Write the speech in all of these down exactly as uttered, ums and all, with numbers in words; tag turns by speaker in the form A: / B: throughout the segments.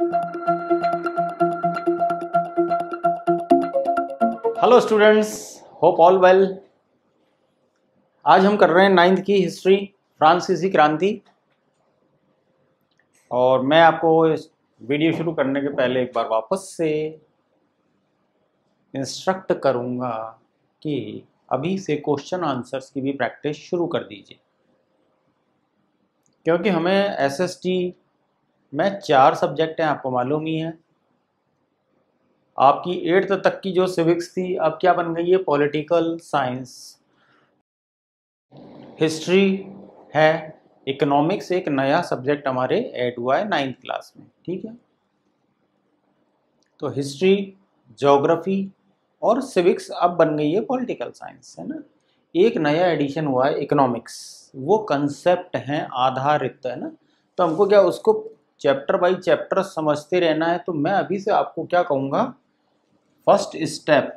A: Hello students, hope all well. आज हम कर रहे हैं नाइन्थ की हिस्ट्री, फ्रांसीसी क्रांति। और मैं आपको इस वीडियो शुरू करने के पहले एक बार वापस से इंस्ट्रक्ट करूंगा कि अभी से क्वेश्चन आंसर्स की भी प्रैक्टिस शुरू कर दीजिए, क्योंकि हमें एसएसटी में चार सब्जेक्ट हैं, आपको मालूम ही है। आपकी एट्थ तक की जो सिविक्स थी अब क्या बन गई है, पॉलिटिकल साइंस। हिस्ट्री है, इकोनॉमिक्स एक नया सब्जेक्ट हमारे ऐड हुआ है नाइन्थ क्लास में, ठीक है। तो हिस्ट्री, ज्योग्राफी और सिविक्स अब बन गई है पॉलिटिकल साइंस, है ना। एक नया एडिशन हुआ है इकोनॉमिक्स, वो कंसेप्ट हैं आधारित, है ना। तो हमको क्या उसको चैप्टर बाय चैप्टर समझते रहना है। तो मैं अभी से आपको क्या कहूँगा, फर्स्ट स्टेप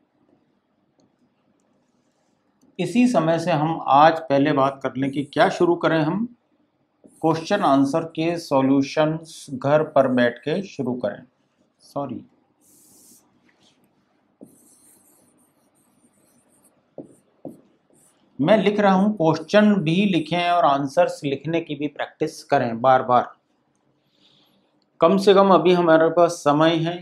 A: इसी समय से हम आज पहले बात कर लें कि क्या शुरू करें हम। क्वेश्चन आंसर के सॉल्यूशंस घर पर बैठ के शुरू करें। सॉरी, मैं लिख रहा हूं, क्वेश्चन भी लिखें और आंसर्स लिखने की भी प्रैक्टिस करें बार बार। कम से कम अभी हमारे पास समय है,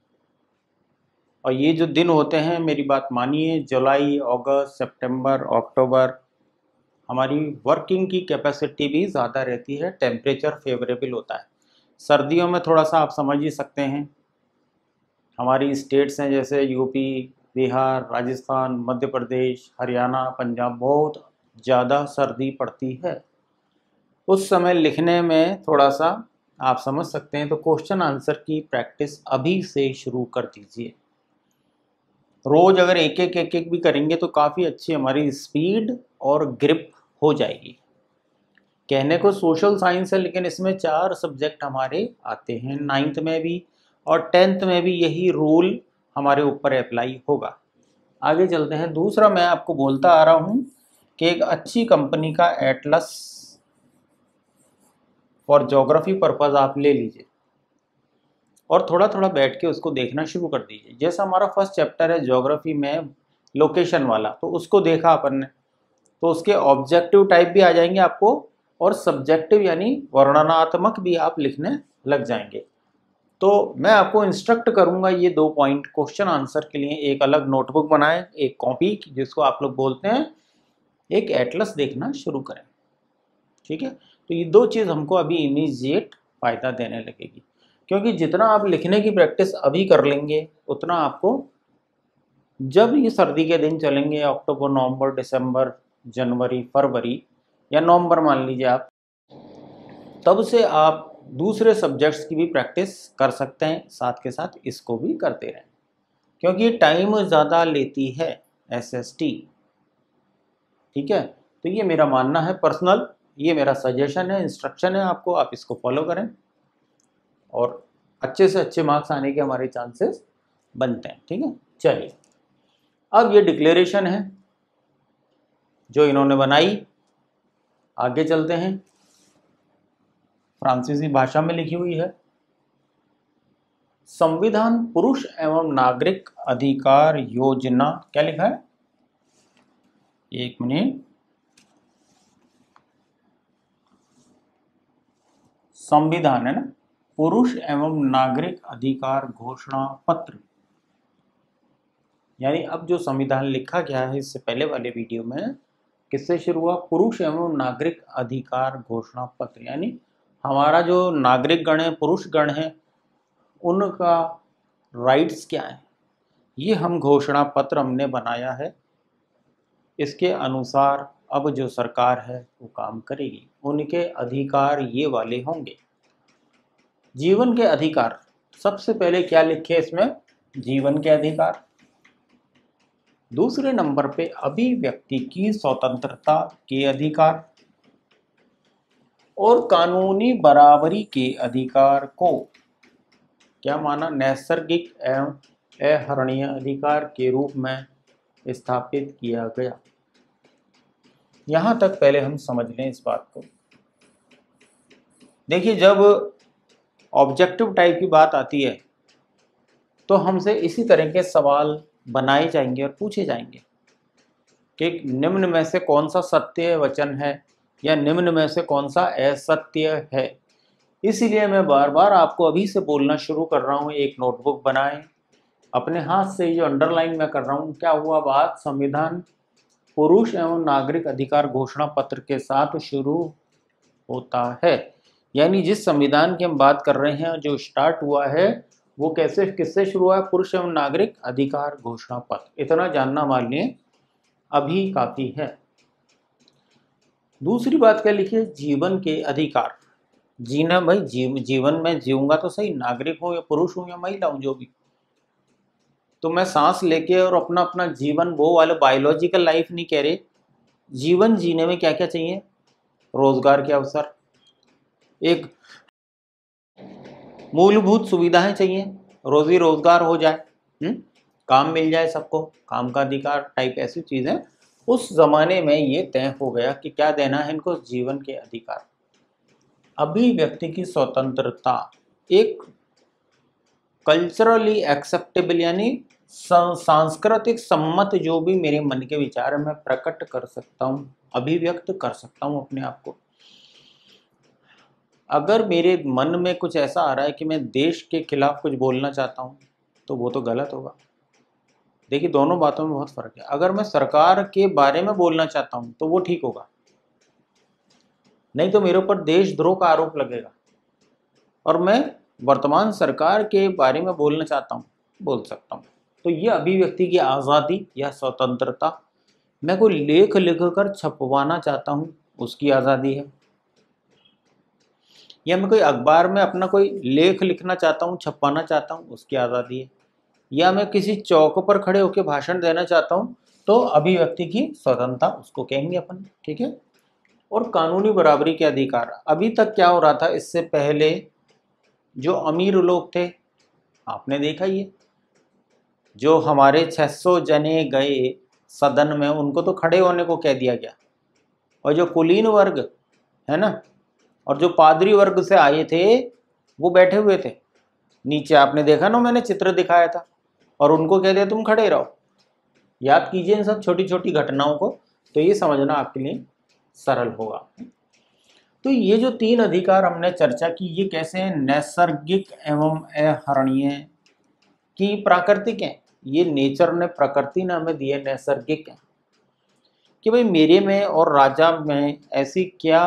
A: और ये जो दिन होते हैं, मेरी बात मानिए, जुलाई, अगस्त, सितंबर, अक्टूबर, हमारी वर्किंग की कैपेसिटी भी ज़्यादा रहती है, टेम्परेचर फेवरेबल होता है। सर्दियों में थोड़ा सा आप समझ ही सकते हैं, हमारी स्टेट्स हैं जैसे यूपी, बिहार, राजस्थान, मध्य प्रदेश, हरियाणा, पंजाब, बहुत ज़्यादा सर्दी पड़ती है। उस समय लिखने में थोड़ा सा आप समझ सकते हैं। तो क्वेश्चन आंसर की प्रैक्टिस अभी से शुरू कर दीजिए। रोज़ अगर एक एक एक एक भी करेंगे तो काफ़ी अच्छी हमारी स्पीड और ग्रिप हो जाएगी। कहने को सोशल साइंस है, लेकिन इसमें चार सब्जेक्ट हमारे आते हैं, नाइन्थ में भी और टेंथ में भी यही रूल हमारे ऊपर अप्लाई होगा। आगे चलते हैं। दूसरा, मैं आपको बोलता आ रहा हूँ कि एक अच्छी कंपनी का एटलस फॉर ज्योग्राफी पर्पस आप ले लीजिए और थोड़ा थोड़ा बैठ के उसको देखना शुरू कर दीजिए। जैसा हमारा फर्स्ट चैप्टर है ज्योग्राफी में लोकेशन वाला, तो उसको देखा अपन ने, तो उसके ऑब्जेक्टिव टाइप भी आ जाएंगे आपको और सब्जेक्टिव यानी वर्णनात्मक भी आप लिखने लग जाएंगे। तो मैं आपको इंस्ट्रक्ट करूंगा ये दो पॉइंट क्वेश्चन आंसर के लिए एक अलग नोटबुक बनाएं, एक कॉपी जिसको आप लोग बोलते हैं, एक एटलस देखना शुरू करें, ठीक है। तो ये दो चीज़ हमको अभी इमीडिएट फ़ायदा देने लगेगी, क्योंकि जितना आप लिखने की प्रैक्टिस अभी कर लेंगे उतना आपको जब ये सर्दी के दिन चलेंगे, अक्टूबर, नवंबर, दिसंबर, जनवरी, फरवरी या नवंबर मान लीजिए आप, तब से आप दूसरे सब्जेक्ट्स की भी प्रैक्टिस कर सकते हैं, साथ के साथ इसको भी करते रहें, क्योंकि टाइम ज़्यादा लेती है एसएसटी, ठीक है। तो ये मेरा मानना है पर्सनल, ये मेरा सजेशन है, इंस्ट्रक्शन है आपको, आप इसको फॉलो करें और अच्छे से अच्छे मार्क्स आने के हमारे चांसेस बनते हैं, ठीक है। चलिए, अब ये डिक्लेरेशन है जो इन्होंने बनाई, आगे चलते हैं। फ्रांसीसी भाषा में लिखी हुई है। संविधान पुरुष एवं नागरिक अधिकार योजना, क्या लिखा है, एक मिनट, संविधान है ना, पुरुष एवं नागरिक अधिकार घोषणा पत्र, यानी अब जो संविधान लिखा गया है, इससे पहले वाले वीडियो में किससे शुरू हुआ, पुरुष एवं नागरिक अधिकार घोषणा पत्र, यानी हमारा जो नागरिक गण है, पुरुष गण है, उनका राइट्स क्या है, ये हम घोषणा पत्र हमने बनाया है। इसके अनुसार अब जो सरकार है वो काम करेगी, उनके अधिकार ये वाले होंगे। जीवन के अधिकार, सबसे पहले क्या लिखे इसमें, जीवन के अधिकार। दूसरे नंबर पे अभिव्यक्ति की स्वतंत्रता के अधिकार और कानूनी बराबरी के अधिकार को क्या माना, नैसर्गिक एवं अहरणीय अधिकार के रूप में स्थापित किया गया। यहां तक पहले हम समझ लें इस बात को। देखिए, जब ऑब्जेक्टिव टाइप की बात आती है तो हमसे इसी तरह के सवाल बनाए जाएंगे और पूछे जाएंगे कि निम्न में से कौन सा सत्य वचन है या निम्न में से कौन सा असत्य है। इसीलिए मैं बार बार आपको अभी से बोलना शुरू कर रहा हूँ, एक नोटबुक बनाएं अपने हाथ से। जो अंडरलाइन मैं कर रहा हूँ, क्या हुआ बात, संविधान पुरुष एवं नागरिक अधिकार घोषणा पत्र के साथ शुरू होता है। यानी जिस संविधान की हम बात कर रहे हैं, जो स्टार्ट हुआ है, वो कैसे किससे शुरू हुआ है, पुरुष एवं नागरिक अधिकार घोषणा पत्र। इतना जानना मान लिए अभी काफी है। दूसरी बात क्या लिखी है, जीवन के अधिकार। जीना भाई जीव, जीवन में जीऊंगा तो सही, नागरिक हूं या पुरुष हूं या महिला हूं जो भी, तो मैं सांस लेके और अपना अपना जीवन, वो वाले बायोलॉजिकल लाइफ नहीं कह रहे, जीवन जीने में क्या क्या चाहिए, रोजगार के अवसर, एक मूलभूत सुविधाएं चाहिए, रोजी रोजगार हो जाए, हुँ? काम मिल जाए सबको, काम का अधिकार टाइप ऐसी चीजें। उस जमाने में ये तय हो गया कि क्या देना है इनको, जीवन के अधिकार, अभिव्यक्ति की स्वतंत्रता, एक कल्चरली एक्सेप्टेबल यानी सांस्कृतिक सम्मत जो भी मेरे मन के विचार है मैं प्रकट कर सकता हूँ, अभिव्यक्त कर सकता हूँ अपने आप को। अगर मेरे मन में कुछ ऐसा आ रहा है कि मैं देश के खिलाफ कुछ बोलना चाहता हूँ तो वो तो गलत होगा। देखिए दोनों बातों में बहुत फर्क है। अगर मैं सरकार के बारे में बोलना चाहता हूँ तो वो ठीक होगा, नहीं तो मेरे ऊपर देशद्रोह का आरोप लगेगा। और मैं वर्तमान सरकार के बारे में बोलना चाहता हूँ, बोल सकता हूँ। तो ये अभिव्यक्ति की आज़ादी या स्वतंत्रता। मैं कोई लेख लिख कर छपवाना चाहता हूँ, उसकी आज़ादी है। या मैं कोई अखबार में अपना कोई लेख लिखना चाहता हूँ, छपवाना चाहता हूँ, उसकी आज़ादी है। या मैं किसी चौक पर खड़े होकर भाषण देना चाहता हूँ तो अभिव्यक्ति की स्वतंत्रता उसको कहेंगे अपन, ठीक है। और कानूनी बराबरी के अधिकार। अभी तक क्या हो रहा था, इससे पहले जो अमीर लोग थे, आपने देखा ही है, जो हमारे छह सौ जने गए सदन में, उनको तो खड़े होने को कह दिया गया। और जो कुलीन वर्ग है ना, और जो पादरी वर्ग से आए थे वो बैठे हुए थे नीचे, आपने देखा ना, मैंने चित्र दिखाया था, और उनको कह दिया तुम खड़े रहो। याद कीजिए इन सब छोटी छोटी घटनाओं को, तो ये समझना आपके लिए सरल होगा। तो ये जो तीन अधिकार हमने चर्चा की, ये कैसे हैं, नैसर्गिक एवं अहरणीय की प्राकृतिक हैं। ये नेचर ने, प्रकृति ने हमें दिए, नैसर्गिक हैं कि भाई मेरे में और राजा में ऐसी क्या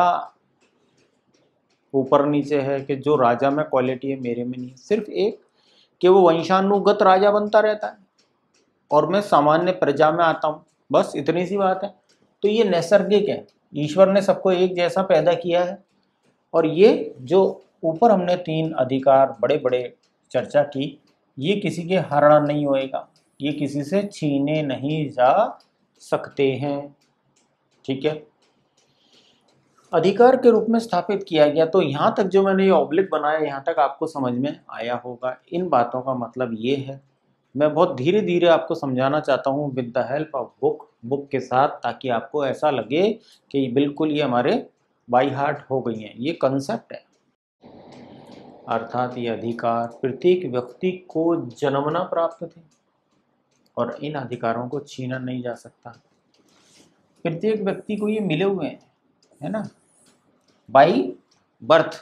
A: ऊपर नीचे है कि जो राजा में क्वालिटी है मेरे में नहीं। सिर्फ एक कि वो वंशानुगत राजा बनता रहता है और मैं सामान्य प्रजा में आता हूँ, बस इतनी सी बात है। तो ये नैसर्गिक है, ईश्वर ने सबको एक जैसा पैदा किया है। और ये जो ऊपर हमने तीन अधिकार बड़े बड़े चर्चा की, ये किसी के हरण नहीं होएगा, ये किसी से छीने नहीं जा सकते हैं, ठीक है। अधिकार के रूप में स्थापित किया गया। तो यहाँ तक जो मैंने ये ऑब्लिक बनाया, यहाँ तक आपको समझ में आया होगा। इन बातों का मतलब ये है, मैं बहुत धीरे धीरे आपको समझाना चाहता हूँ with the help of book book के साथ, ताकि आपको ऐसा लगे कि बिल्कुल ये हमारे बाई हार्ट हो गई हैं। ये कंसेप्ट है। अर्थात ये अधिकार प्रत्येक व्यक्ति को जन्मना प्राप्त थे और इन अधिकारों को छीना नहीं जा सकता। प्रत्येक व्यक्ति को ये मिले हुए हैं, है ना, बाई बर्थ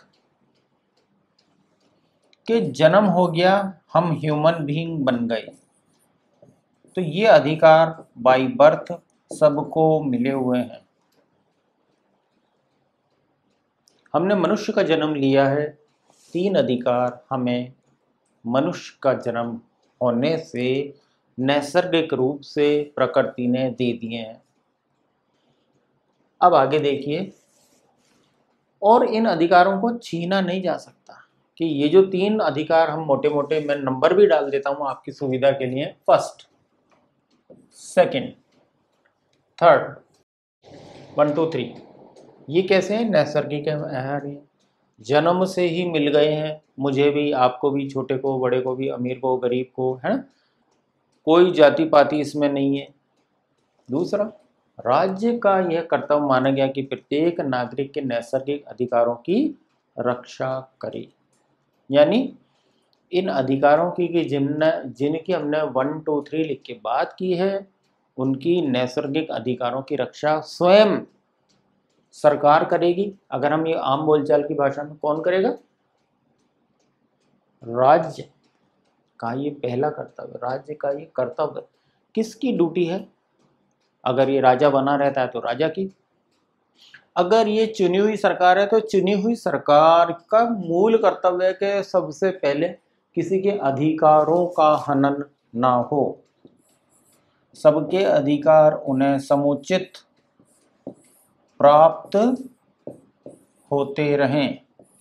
A: के जन्म हो गया, हम ह्यूमन बीइंग बन गए। तो ये अधिकार बाई बर्थ सबको मिले हुए हैं। हमने मनुष्य का जन्म लिया है, तीन अधिकार हमें मनुष्य का जन्म होने से नैसर्गिक रूप से प्रकृति ने दे दिए हैं। अब आगे देखिए, और इन अधिकारों को छीना नहीं जा सकता। कि ये जो तीन अधिकार हम मोटे मोटे, मैं नंबर भी डाल देता हूं आपकी सुविधा के लिए, first, second, third, one two three, ये कैसे हैं, नैसर्गिक है, जन्म से ही मिल गए हैं, मुझे भी, आपको भी, छोटे को बड़े को भी, अमीर को गरीब को, है ना, कोई जाति पाति इसमें नहीं है। दूसरा, राज्य का यह कर्तव्य माना गया कि प्रत्येक नागरिक के नैसर्गिक अधिकारों की रक्षा करे। यानी इन अधिकारों की कि जिनने जिनकी हमने वन टू थ्री लिख के बात की है, उनकी नैसर्गिक अधिकारों की रक्षा स्वयं सरकार करेगी। अगर हम ये आम बोलचाल की भाषा में, कौन करेगा? राज्य का ये पहला कर्तव्य, राज्य का ये कर्तव्य। किसकी ड्यूटी है? अगर ये राजा बना रहता है तो राजा की, अगर ये चुनी हुई सरकार है तो चुनी हुई सरकार का मूल कर्तव्य है कि सबसे पहले किसी के अधिकारों का हनन ना हो, सबके अधिकार उन्हें समुचित प्राप्त होते रहें।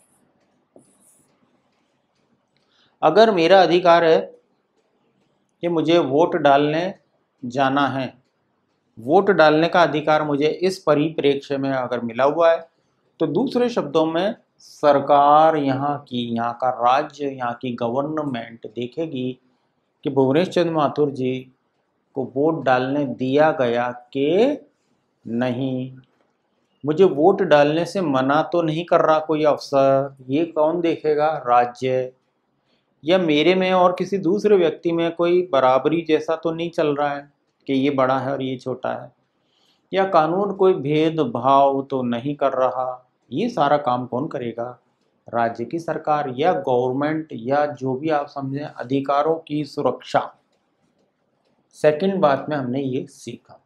A: अगर मेरा अधिकार है कि मुझे वोट डालने जाना है, वोट डालने का अधिकार मुझे इस परिप्रेक्ष्य में अगर मिला हुआ है, तो दूसरे शब्दों में सरकार, यहाँ की यहाँ का राज्य, यहाँ की गवर्नमेंट देखेगी कि भुवनेश चंद्र माथुर जी को वोट डालने दिया गया कि नहीं। मुझे वोट डालने से मना तो नहीं कर रहा कोई अफसर, ये कौन देखेगा? राज्य। या मेरे में और किसी दूसरे व्यक्ति में कोई बराबरी जैसा तो नहीं चल रहा है कि ये बड़ा है और ये छोटा है, या कानून कोई भेदभाव तो नहीं कर रहा। ये सारा काम कौन करेगा? राज्य की सरकार या गवर्नमेंट, या जो भी आप समझें, अधिकारों की सुरक्षा। सेकंड बात में हमने ये सीखा।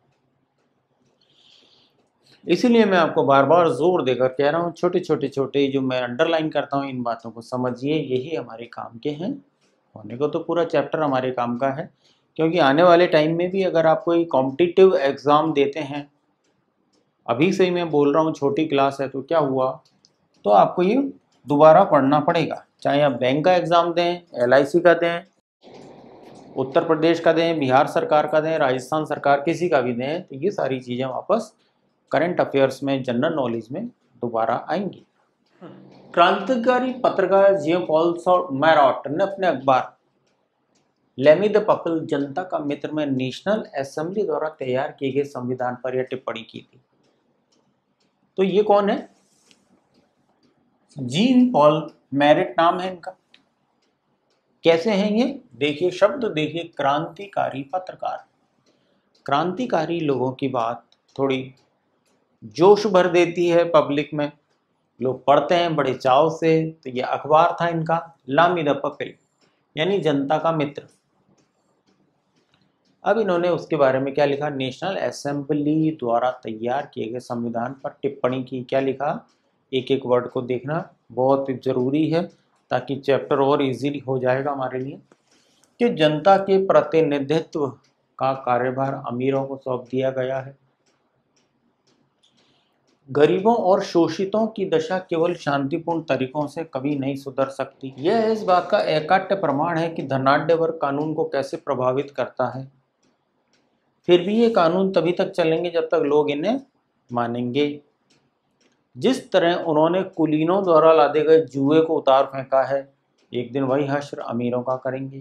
A: इसीलिए मैं आपको बार बार जोर देकर कह रहा हूँ, छोटे छोटे छोटे जो मैं अंडरलाइन करता हूँ, इन बातों को समझिए, यही हमारे काम के हैं। होने को तो पूरा चैप्टर हमारे काम का है, क्योंकि आने वाले टाइम में भी अगर आप कोई कॉम्पिटिटिव एग्ज़ाम देते हैं, अभी से ही मैं बोल रहा हूँ छोटी क्लास है तो क्या हुआ, तो आपको ये दोबारा पढ़ना पड़ेगा। चाहे आप बैंक का एग्ज़ाम दें, एल आई सी का दें, उत्तर प्रदेश का दें, बिहार सरकार का दें, राजस्थान सरकार किसी का भी दें, तो ये सारी चीज़ें वापस करंट अफेयर्स में, जनरल नॉलेज में दोबारा आएंगी। क्रांतिकारी पत्रकार जीन पॉल मैराट ने अपने अखबार लेमी द पीपल, जनता का मित्र में नेशनल असेंबली द्वारा तैयार किए गए संविधान पर यह टिप्पणी की थी। तो ये कौन है? जीन पॉल मैराट नाम है इनका। कैसे हैं ये? देखिए शब्द देखिए, क्रांतिकारी पत्रकार। क्रांतिकारी लोगों की बात थोड़ी जोश भर देती है पब्लिक में, लोग पढ़ते हैं बड़े चाव से। तो ये अखबार था इनका, लेमी द पीपल, यानी जनता का मित्र। अब इन्होंने उसके बारे में क्या लिखा? नेशनल असेंबली द्वारा तैयार किए गए संविधान पर टिप्पणी की। क्या लिखा? एक एक वर्ड को देखना बहुत जरूरी है, ताकि चैप्टर और इजीली हो जाएगा हमारे लिए। कि जनता के प्रतिनिधित्व का कार्यभार अमीरों को सौंप दिया गया है। गरीबों और शोषितों की दशा केवल शांतिपूर्ण तरीकों से कभी नहीं सुधर सकती। यह इस बात का एकाट्य प्रमाण है कि धनाढ्य वर्ग कानून को कैसे प्रभावित करता है। फिर भी ये कानून तभी तक चलेंगे जब तक लोग इन्हें मानेंगे। जिस तरह उन्होंने कुलीनों द्वारा लादे गए जुए को उतार फेंका है, एक दिन वही हश्र अमीरों का करेंगे।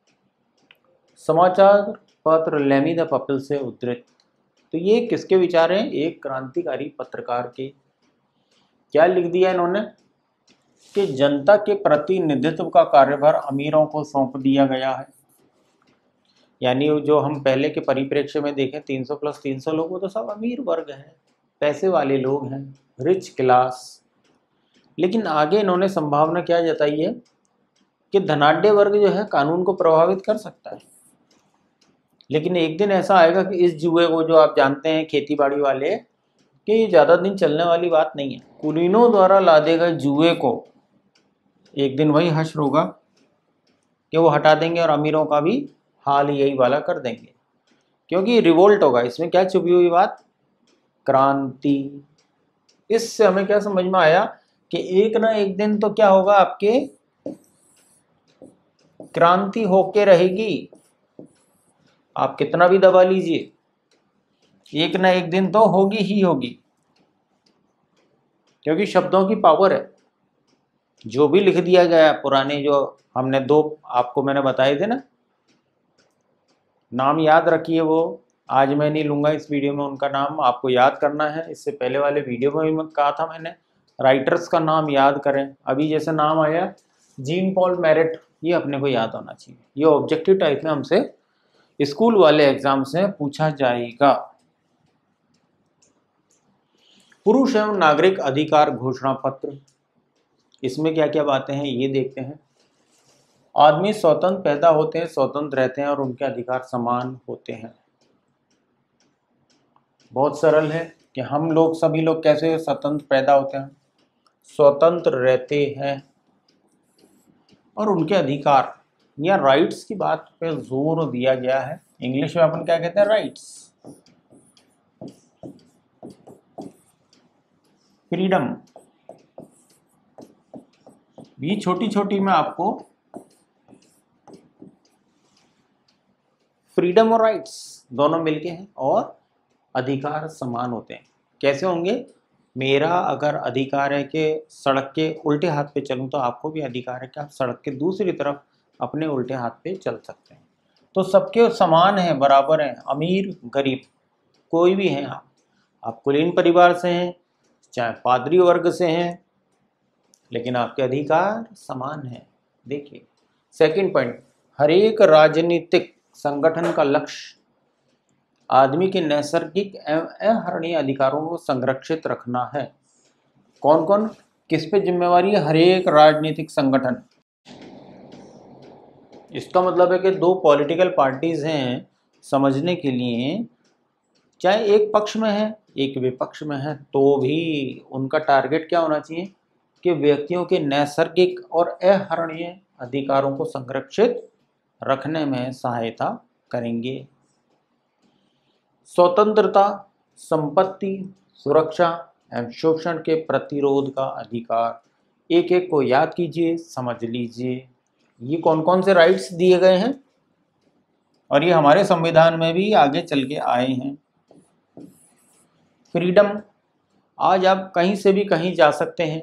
A: समाचार पत्र लेमी द पीपल से उद्धृत। तो ये किसके विचार हैं? एक क्रांतिकारी पत्रकार के। क्या लिख दिया इन्होंने? कि जनता के प्रतिनिधित्व का कार्यभार अमीरों को सौंप दिया गया है। यानी जो हम पहले के परिप्रेक्ष्य में देखें, तीन सौ प्लस तीन सौ लोग, वो तो सब अमीर वर्ग हैं, पैसे वाले लोग हैं, रिच क्लास। लेकिन आगे इन्होंने संभावना क्या जताई है कि धनाढ्य वर्ग जो है कानून को प्रभावित कर सकता है। लेकिन एक दिन ऐसा आएगा कि इस जुए को, जो आप जानते हैं खेती बाड़ी वाले, कि ये ज़्यादा दिन चलने वाली बात नहीं है। कुलीनों द्वारा लादे गए जुए को एक दिन वही हश्र होगा कि वो हटा देंगे और अमीरों का भी हाल यही वाला कर देंगे, क्योंकि रिवोल्ट होगा। इसमें क्या छुपी हुई बात? क्रांति। इससे हमें क्या समझ में आया कि एक ना एक दिन तो क्या होगा, आपके क्रांति होके रहेगी। आप कितना भी दबा लीजिए, एक ना एक दिन तो होगी ही होगी, क्योंकि शब्दों की पावर है। जो भी लिख दिया गया पुराने, जो हमने दो आपको मैंने बताए थे ना, नाम याद रखिए। वो आज मैं नहीं लूँगा इस वीडियो में उनका नाम, आपको याद करना है। इससे पहले वाले वीडियो में भी मैं कहा था मैंने, राइटर्स का नाम याद करें। अभी जैसे नाम आया जीन पॉल मेरिट, ये अपने को याद होना चाहिए। ये ऑब्जेक्टिव टाइप में हमसे स्कूल वाले एग्जाम से पूछा जाएगा। पुरुष एवं नागरिक अधिकार घोषणा पत्र, इसमें क्या क्या बातें हैं ये देखते हैं। आदमी स्वतंत्र पैदा होते हैं, स्वतंत्र रहते हैं और उनके अधिकार समान होते हैं। बहुत सरल है कि हम लोग सभी लोग कैसे स्वतंत्र पैदा होते हैं, स्वतंत्र रहते हैं और उनके अधिकार या राइट्स की बात पे जोर दिया गया है। इंग्लिश में अपन क्या कहते हैं, राइट्स, फ्रीडम। ये छोटी छोटी में आपको फ्रीडम और राइट्स दोनों मिलके हैं और अधिकार समान होते हैं। कैसे होंगे, मेरा अगर अधिकार है कि सड़क के उल्टे हाथ पे चलूं तो आपको भी अधिकार है कि आप सड़क के दूसरी तरफ अपने उल्टे हाथ पे चल सकते हैं। तो सबके समान हैं, बराबर हैं, अमीर गरीब कोई भी हैं आप आप कुलीन परिवार से हैं चाहे पादरी वर्ग से हैं, लेकिन आपके अधिकार समान हैं। देखिए सेकंड पॉइंट, हर एक राजनीतिक संगठन का लक्ष्य आदमी के नैसर्गिक एवं अहरणीय अधिकारों को संरक्षित रखना है। कौन कौन किस पे जिम्मेवारी है, हर एक राजनीतिक संगठन। इसका मतलब है कि दो पॉलिटिकल पार्टीज हैं, समझने के लिए चाहे एक पक्ष में है एक विपक्ष में है तो भी उनका टारगेट क्या होना चाहिए कि व्यक्तियों के नैसर्गिक और अहरणीय अधिकारों को संरक्षित रखने में सहायता करेंगे। स्वतंत्रता, संपत्ति, सुरक्षा एवं शोषण के प्रतिरोध का अधिकार, एक एक को याद कीजिए, समझ लीजिए ये कौन कौन से राइट्स दिए गए हैं और ये हमारे संविधान में भी आगे चल के आए हैं। फ्रीडम, आज आप कहीं से भी कहीं जा सकते हैं,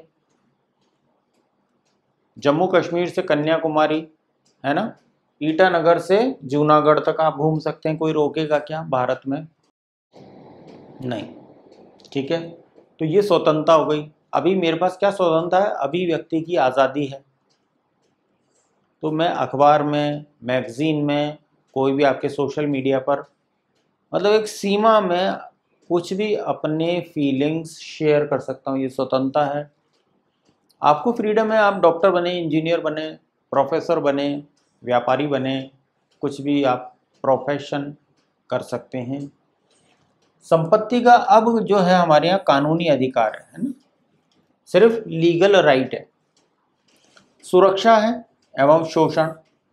A: जम्मू कश्मीर से कन्याकुमारी, है ना, ईटानगर से जूनागढ़ तक आप घूम सकते हैं, कोई रोकेगा क्या भारत में? नहीं, ठीक है। तो ये स्वतंत्रता हो गई। अभी मेरे पास क्या स्वतंत्रता है, अभिव्यक्ति की आज़ादी है। तो मैं अखबार में, मैगजीन में, कोई भी आपके सोशल मीडिया पर, मतलब एक सीमा में कुछ भी अपने फीलिंग्स शेयर कर सकता हूँ, ये स्वतंत्रता है। आपको फ्रीडम है, आप डॉक्टर बने, इंजीनियर बने, प्रोफेसर बने, व्यापारी बने, कुछ भी आप प्रोफेशन कर सकते हैं। संपत्ति का अब जो है हमारे यहाँ कानूनी अधिकार है, है ना, सिर्फ लीगल राइट है। सुरक्षा है एवं शोषण,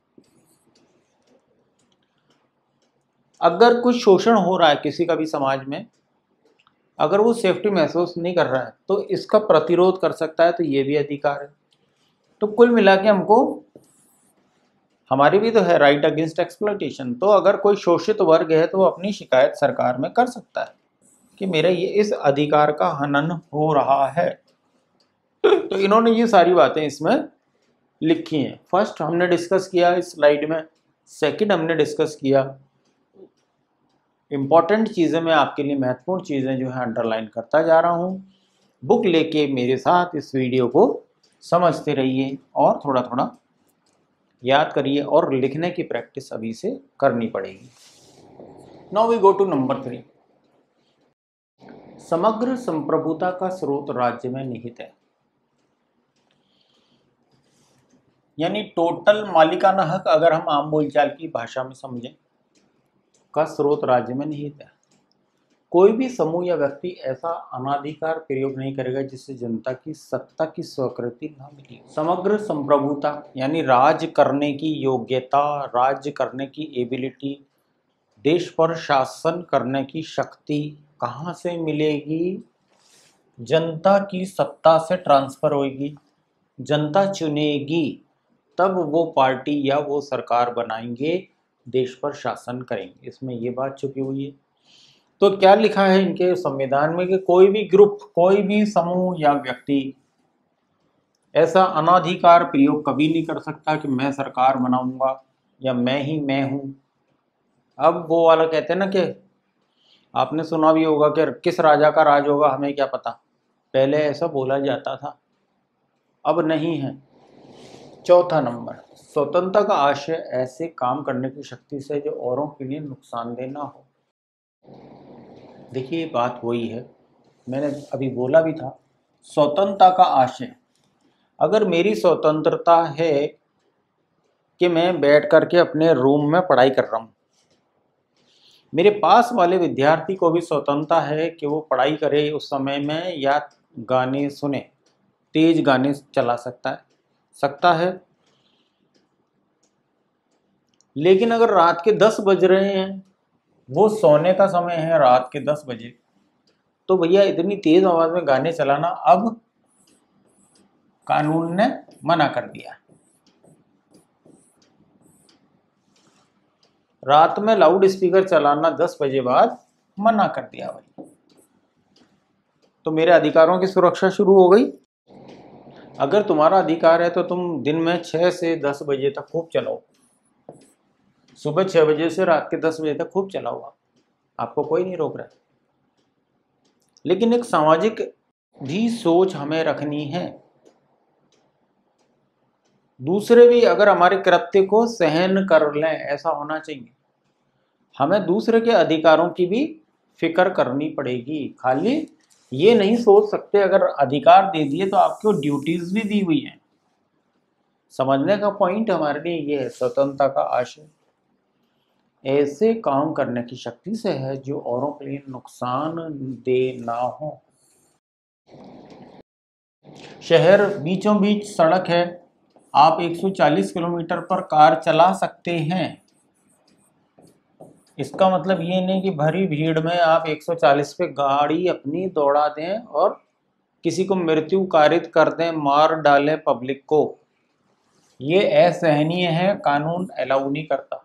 A: अगर कुछ शोषण हो रहा है किसी का भी समाज में, अगर वो सेफ्टी महसूस नहीं कर रहा है तो इसका प्रतिरोध कर सकता है, तो ये भी अधिकार है। तो कुल मिला के हमको, हमारी भी तो है राइट अगेंस्ट एक्सप्लॉयटेशन। तो अगर कोई शोषित वर्ग है तो वो अपनी शिकायत सरकार में कर सकता है कि मेरा ये इस अधिकार का हनन हो रहा है। तो इन्होंने ये सारी बातें इसमें लिखी हैं। फर्स्ट हमने डिस्कस किया इस स्लाइड में, सेकंड हमने डिस्कस किया इम्पॉर्टेंट चीज़ें, मैं आपके लिए महत्वपूर्ण चीज़ें जो है अंडरलाइन करता जा रहा हूँ। बुक लेके मेरे साथ इस वीडियो को समझते रहिए और थोड़ा थोड़ा याद करिए और लिखने की प्रैक्टिस अभी से करनी पड़ेगी। Now we go to number three. समग्र संप्रभुता का स्रोत राज्य में निहित है, यानी टोटल मालिकाना हक अगर हम आम बोलचाल की भाषा में समझें, का स्रोत राज्य में निहित है। कोई भी समूह या व्यक्ति ऐसा अनाधिकार प्रयोग नहीं करेगा जिससे जनता की सत्ता की स्वीकृति न मिले। समग्र संप्रभुता यानी राज करने की योग्यता, राज करने की एबिलिटी, देश पर शासन करने की शक्ति कहाँ से मिलेगी? जनता की सत्ता से ट्रांसफर होगी, जनता चुनेगी, तब वो पार्टी या वो सरकार बनाएंगे, देश पर शासन करेंगे। इसमें ये बात छुपी हुई है। तो क्या लिखा है इनके संविधान में कि कोई भी ग्रुप, कोई भी समूह या व्यक्ति ऐसा अनाधिकार प्रयोग कभी नहीं कर सकता कि मैं सरकार बनाऊंगा या मैं ही मैं हूं। अब वो वाला कहते हैं ना कि आपने सुना भी होगा कि किस राजा का राज होगा हमें क्या पता, पहले ऐसा बोला जाता था, अब नहीं है। चौथा नंबर, स्वतंत्रता का आशय ऐसे काम करने की शक्ति से जो औरों के लिए नुकसानदेह ना हो। देखिए बात वही है, मैंने अभी बोला भी था, स्वतंत्रता का आशय। अगर मेरी स्वतंत्रता है कि मैं बैठ करके अपने रूम में पढ़ाई कर रहा हूँ, मेरे पास वाले विद्यार्थी को भी स्वतंत्रता है कि वो पढ़ाई करे उस समय में या गाने सुने, तेज गाने चला सकता है सकता है लेकिन अगर रात के दस बज रहे हैं, वो सोने का समय है रात के दस बजे, तो भैया इतनी तेज आवाज में गाने चलाना अब कानून ने मना कर दिया। रात में लाउड स्पीकर चलाना दस बजे बाद मना कर दिया भाई, तो मेरे अधिकारों की सुरक्षा शुरू हो गई। अगर तुम्हारा अधिकार है तो तुम दिन में छह से दस बजे तक खूब चलाओ, सुबह छह बजे से रात के दस बजे तक खूब चलाओ, आप आपको कोई नहीं रोक रहा। लेकिन एक सामाजिक भी सोच हमें रखनी है, दूसरे भी अगर हमारे कृत्य को सहन कर लें, ऐसा होना चाहिए। हमें दूसरे के अधिकारों की भी फिक्र करनी पड़ेगी, खाली ये नहीं सोच सकते अगर अधिकार दे दिए तो आपको ड्यूटीज भी दी हुई हैं। समझने का पॉइंट हमारे लिए ये है, स्वतंत्रता का आशय ऐसे काम करने की शक्ति से है जो औरों के लिए नुकसान दे ना हो। शहर बीचों बीच सड़क है, आप एक सौ चालीस किलोमीटर पर कार चला सकते हैं। इसका मतलब ये नहीं कि भरी भीड़ में आप एक सौ चालीस पे गाड़ी अपनी दौड़ा दें और किसी को मृत्यु कारित कर दें, मार डालें पब्लिक को। ये असहनीय है, कानून अलाउ नहीं करता।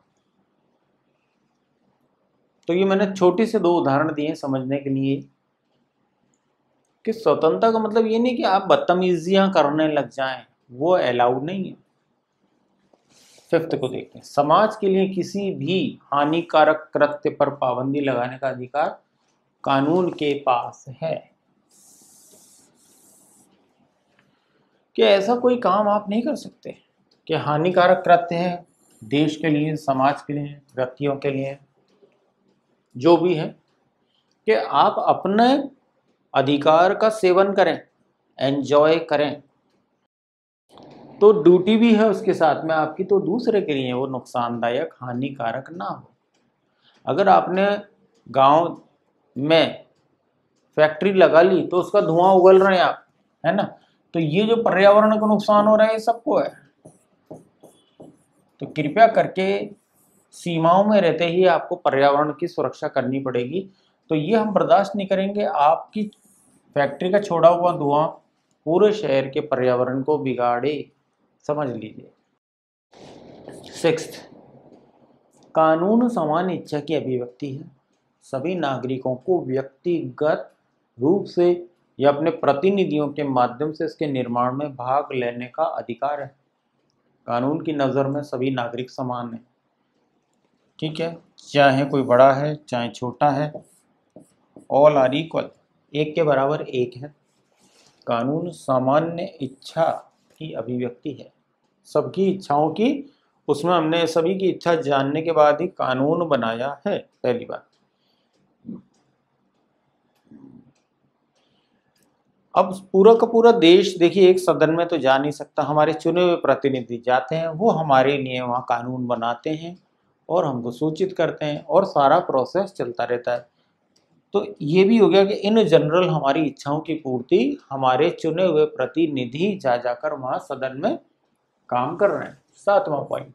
A: तो ये मैंने छोटी से दो उदाहरण दिए समझने के लिए कि स्वतंत्रता का मतलब ये नहीं कि आप बदतमीजियां करने लग जाएं, वो अलाउड नहीं है। फिफ्थ को देखते हैं, समाज के लिए किसी भी हानिकारक कृत्य पर पाबंदी लगाने का अधिकार कानून के पास है। कि ऐसा कोई काम आप नहीं कर सकते कि हानिकारक कृत्य है देश के लिए, समाज के लिए, व्यक्तियों के लिए, जो भी है, कि आप अपने अधिकार का सेवन करें, एंजॉय करें, तो ड्यूटी भी है उसके साथ में आपकी, तो दूसरे के लिए वो नुकसानदायक हानिकारक ना हो। अगर आपने गांव में फैक्ट्री लगा ली तो उसका धुआं उगल रहे हैं आप, है ना, तो ये जो पर्यावरण को नुकसान हो रहा है ये सबको है। तो कृपया करके सीमाओं में रहते ही आपको पर्यावरण की सुरक्षा करनी पड़ेगी। तो ये हम बर्दाश्त नहीं करेंगे आपकी फैक्ट्री का छोड़ा हुआ धुआं पूरे शहर के पर्यावरण को बिगाड़े, समझ लीजिए। सिक्स्थ, कानून सामान्य इच्छा की अभिव्यक्ति है। सभी नागरिकों को व्यक्तिगत रूप से या अपने प्रतिनिधियों के माध्यम से इसके निर्माण में भाग लेने का अधिकार है। कानून की नज़र में सभी नागरिक समान हैं, ठीक है, चाहे कोई बड़ा है चाहे छोटा है, ऑल आर इक्वल, एक के बराबर एक है। कानून सामान्य इच्छा की अभिव्यक्ति है, सबकी इच्छाओं की, उसमें हमने सभी की इच्छा जानने के बाद ही कानून बनाया है, पहली बात। अब पूरा का पूरा देश देखिए एक सदन में तो जा नहीं सकता, हमारे चुने हुए प्रतिनिधि जाते हैं, वो हमारे लिए वहाँ कानून बनाते हैं और हमको सूचित करते हैं और सारा प्रोसेस चलता रहता है। तो ये भी हो गया कि इन जनरल हमारी इच्छाओं की पूर्ति हमारे चुने हुए प्रतिनिधि जा जाकर वहाँ सदन में काम कर रहे हैं। सातवां पॉइंट,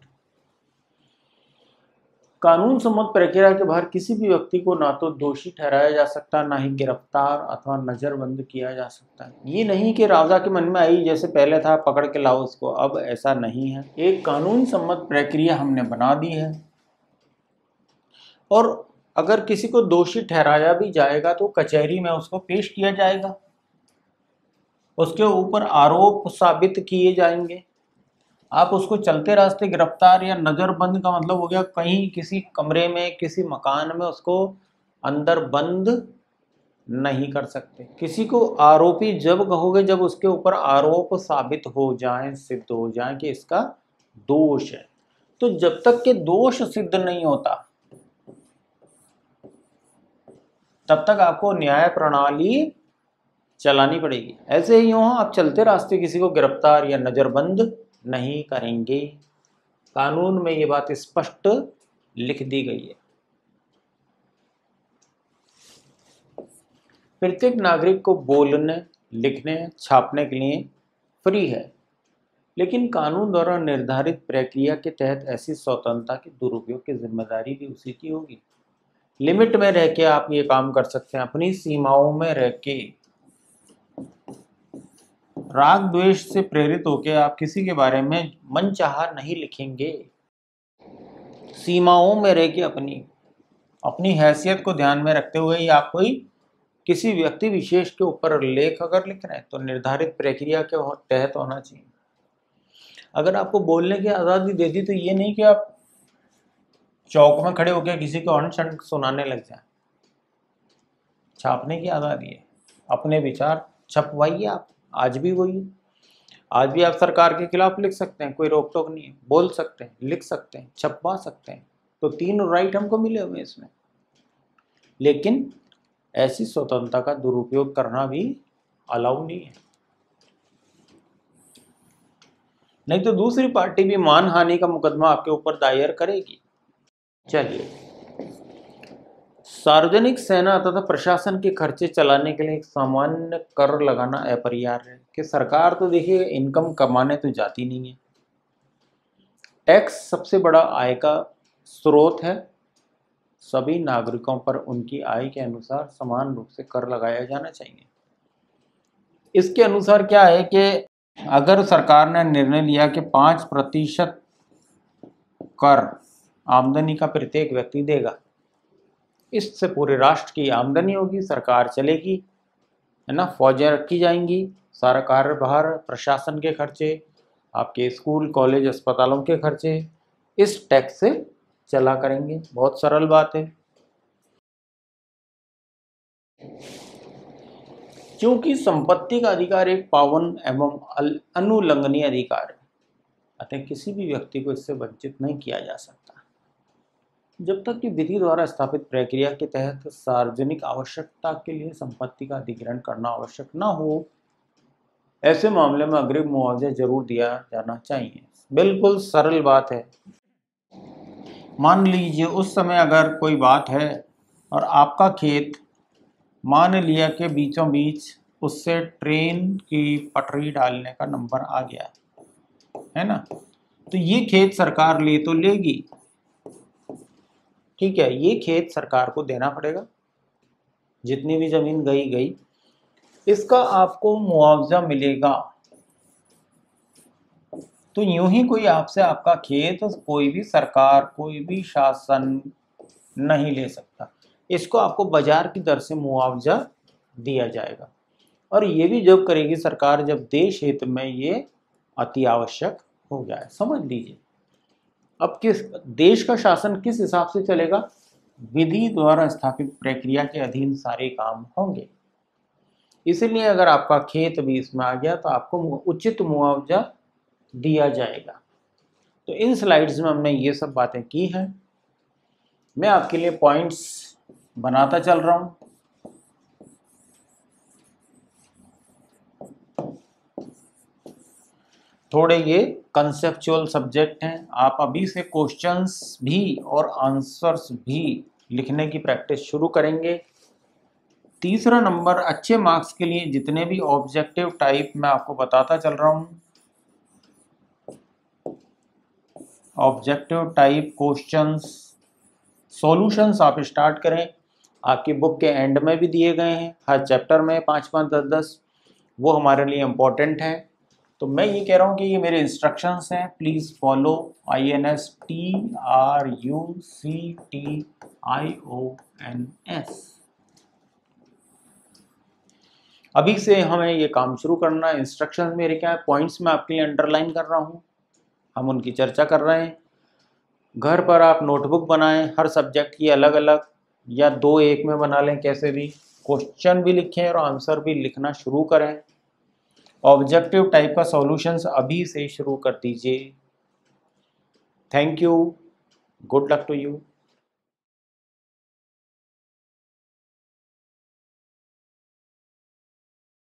A: कानून सम्मत प्रक्रिया के बाहर किसी भी व्यक्ति को ना तो दोषी ठहराया जा सकता, ना ही गिरफ्तार अथवा नजरबंद किया जा सकता है। ये नहीं कि राजा के मन में आई जैसे पहले था पकड़ के लाओ उसको, अब ऐसा नहीं है। एक कानून सम्मत प्रक्रिया हमने बना दी है और अगर किसी को दोषी ठहराया भी जाएगा तो कचहरी में उसको पेश किया जाएगा, उसके ऊपर आरोप साबित किए जाएंगे। आप उसको चलते रास्ते गिरफ्तार या नजरबंद का मतलब हो गया कहीं किसी कमरे में किसी मकान में उसको अंदर बंद नहीं कर सकते। किसी को आरोपी जब कहोगे जब उसके ऊपर आरोप साबित हो जाए, सिद्ध हो जाए कि इसका दोष है। तो जब तक के दोष सिद्ध नहीं होता तब तक आपको न्याय प्रणाली चलानी पड़ेगी। ऐसे ही हो आप चलते रास्ते किसी को गिरफ्तार या नजरबंद नहीं करेंगे। कानून में ये बात स्पष्ट लिख दी गई है। प्रत्येक नागरिक को बोलने, लिखने, छापने के लिए फ्री है, लेकिन कानून द्वारा निर्धारित प्रक्रिया के तहत ऐसी स्वतंत्रता के दुरुपयोग की जिम्मेदारी भी उसी की होगी। लिमिट में रह के आप ये काम कर सकते हैं, अपनी सीमाओं में रह के। राग द्वेष से प्रेरित होकर आप किसी के बारे में मनचाहा नहीं लिखेंगे। सीमाओं में रह के अपनी अपनी हैसियत को ध्यान में रखते हुए ही आप कोई किसी व्यक्ति विशेष के ऊपर लेख अगर लिख रहे हैं तो निर्धारित प्रक्रिया के तहत होना चाहिए। अगर आपको बोलने की आज़ादी दे दी तो ये नहीं कि आप चौक में खड़े होकर किसी को अनशन सुनाने लग जाए। छापने की आज़ादी है, अपने विचार छपवाइए आप। आज भी वही है, आज भी आप सरकार के खिलाफ लिख सकते हैं, कोई रोक टोक नहीं है। बोल सकते हैं, लिख सकते हैं, छपवा सकते हैं, तो तीन राइट हमको मिले हुए इसमें। लेकिन ऐसी स्वतंत्रता का दुरुपयोग करना भी अलाउ नहीं है, नहीं तो दूसरी पार्टी भी मानहानि का मुकदमा आपके ऊपर दायर करेगी। चलिए, सार्वजनिक सेना तथा प्रशासन के खर्चे चलाने के लिए एक सामान्य कर लगाना अपरिहार्य है कि सरकार तो देखिए इनकम कमाने तो जाती नहीं है। टैक्स सबसे बड़ा आय का स्रोत है। सभी नागरिकों पर उनकी आय के अनुसार समान रूप से कर लगाया जाना चाहिए। इसके अनुसार क्या है कि अगर सरकार ने निर्णय लिया कि पाँच प्रतिशत कर आमदनी का प्रत्येक व्यक्ति देगा, इससे पूरे राष्ट्र की आमदनी होगी, सरकार चलेगी, है ना, फौजें रखी जाएंगी, सारा कार्यभार, प्रशासन के खर्चे, आपके स्कूल कॉलेज अस्पतालों के खर्चे इस टैक्स से चला करेंगे। बहुत सरल बात है। क्योंकि संपत्ति का अधिकार एक पावन एवं अनुल्लंघनीय अधिकार है, अतः किसी भी व्यक्ति को इससे वंचित नहीं किया जा सकता जब तक कि विधि द्वारा स्थापित प्रक्रिया के तहत सार्वजनिक आवश्यकता के लिए संपत्ति का अधिग्रहण करना आवश्यक न हो। ऐसे मामले में अग्रिम मुआवजा जरूर दिया जाना चाहिए। बिल्कुल सरल बात है। मान लीजिए उस समय अगर कोई बात है और आपका खेत मान लिया कि बीचों बीच उससे ट्रेन की पटरी डालने का नंबर आ गया है ना, तो ये खेत सरकार ले तो लेगी, ठीक है, ये खेत सरकार को देना पड़ेगा। जितनी भी जमीन गई गई इसका आपको मुआवजा मिलेगा। तो यूं ही कोई आपसे आपका खेत कोई भी सरकार, कोई भी शासन नहीं ले सकता। इसको आपको बाजार की दर से मुआवजा दिया जाएगा। और ये भी जब करेगी सरकार जब देश हित में ये अति आवश्यक हो जाए। समझ लीजिए, अब किस देश का शासन किस हिसाब से चलेगा? विधि द्वारा स्थापित प्रक्रिया के अधीन सारे काम होंगे। इसलिए अगर आपका खेत भी इसमें आ गया तो आपको उचित मुआवजा दिया जाएगा। तो इन स्लाइड्स में हमने ये सब बातें की हैं। मैं आपके लिए पॉइंट्स बनाता चल रहा हूँ। थोड़े ये कंसेप्चुअल सब्जेक्ट हैं। आप अभी से क्वेश्चंस भी और आंसर्स भी लिखने की प्रैक्टिस शुरू करेंगे। तीसरा नंबर, अच्छे मार्क्स के लिए जितने भी ऑब्जेक्टिव टाइप मैं आपको बताता चल रहा हूँ, ऑब्जेक्टिव टाइप क्वेश्चंस सॉल्यूशंस आप स्टार्ट करें। आपकी बुक के एंड में भी दिए गए हैं, हर चैप्टर में पाँच पाँच दस दस, वो हमारे लिए इम्पोर्टेंट हैं। तो मैं ये कह रहा हूँ कि ये मेरे इंस्ट्रक्शंस हैं, please follow. I N S T R U C T I O N S. अभी से हमें ये काम शुरू करना है। इंस्ट्रक्शंस मेरे क्या है, पॉइंट्स में आपके लिए अंडरलाइन कर रहा हूँ, हम उनकी चर्चा कर रहे हैं। घर पर आप नोटबुक बनाएं, हर सब्जेक्ट की अलग अलग, या दो एक में बना लें, कैसे भी, क्वेश्चन भी लिखें और आंसर भी लिखना शुरू करें। ऑब्जेक्टिव टाइप का सॉल्यूशंस अभी से शुरू कर दीजिए। Thank you, good luck to you.